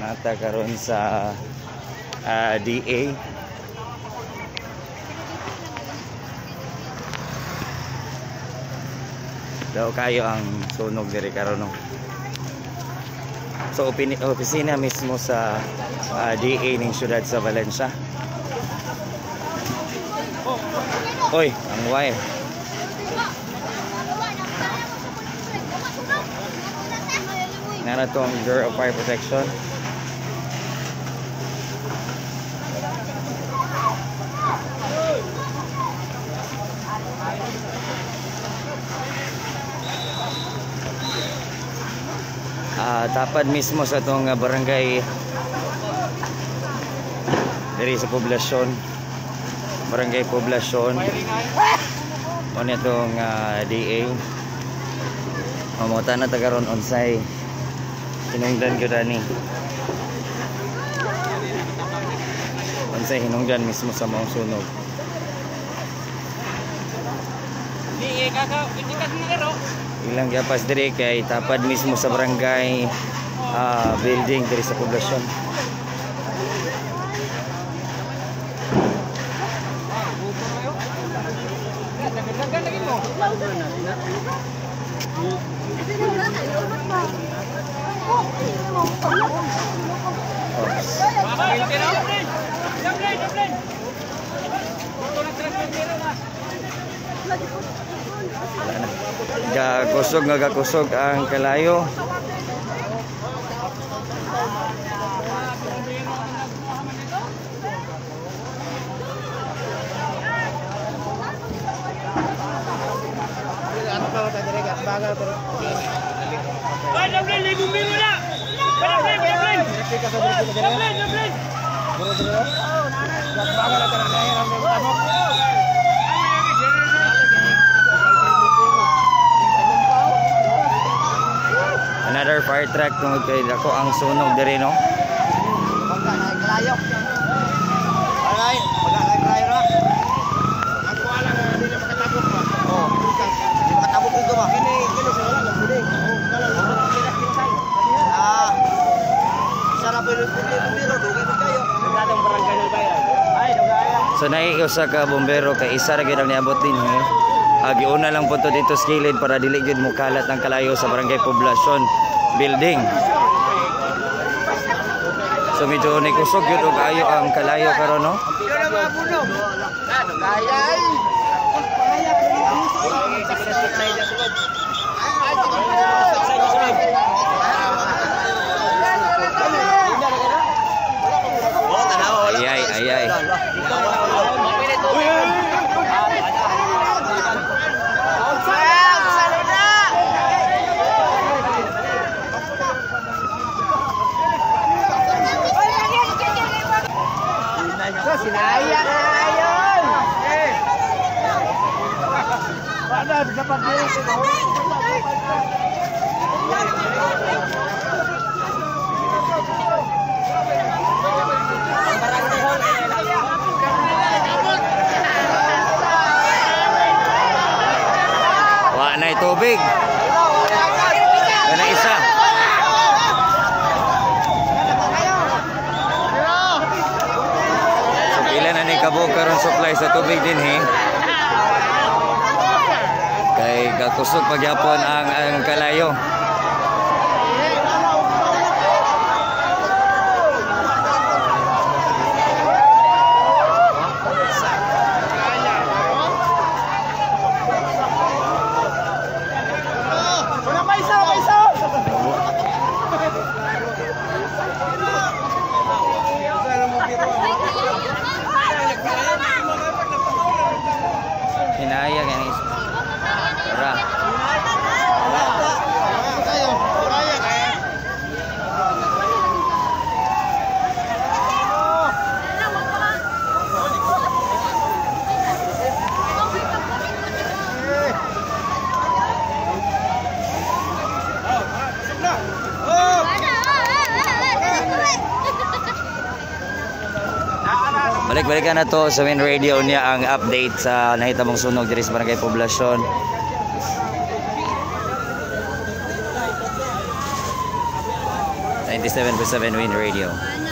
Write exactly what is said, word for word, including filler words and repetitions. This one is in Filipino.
ata karon sa uh, D A. Daw kayo ang sunog diri karon no. So opisina mismo sa uh, D A ning syudad sa Valencia. Oy, ang wire. Nara to ang Bureau of Fire Protection. Uh, tapad mismo sa itong uh, barangay diri sa poblasyon, barangay poblasyon o nitong uh, D A. Mamuta na tagaron onsay hinungdan ko dani onsay hinungdan mismo sa mga sunog. Di kaka pitikat ni ero. Ilang gapas diri kay tapad mismo sa barangay uh, building diri sa poblasyon. Gakusog nga gakusog ang kalayo. Ay, Dublin, libong biro na! Dublin, Dublin! Dublin, Dublin! Another fire truck tungod kay dako ang sunog diri no. Pagka nakikalayo. Alay, pagka nakikalayo na. Ako wala nga hindi na makatabok ba. Oh, hindi makatabok dito ba. Kini kini sa wala lang bulig. Oh, kala lang kilas-kilasay. Ah. Sana pwede pwede biro dugay kayo. Nagdadang barangay ng bayan. Ay, dugaya. So naiusa ka bombero kay isa ra gyud ang niabot din eh. Agi una lang po to dito sa kilid para dili gyud mo kalat ang kalayo sa barangay poblasyon building. So medyo nikusog yun o kayo ang kalayo karon no? Ayay, ayay. Sinaya na ayon. Eh. Paano sa pagdiri ko? Wa na tubig. Kana isa. Kabog karon supply sa tubig din he. Kay gakusog pagyapon ang ang kalayo. Hinaya guys. Tara. Balik-balikan na to sa main radio niya ang update sa nahitabong sunog diri sa barangay poblasyon. ninety-seven point seven Win Radio.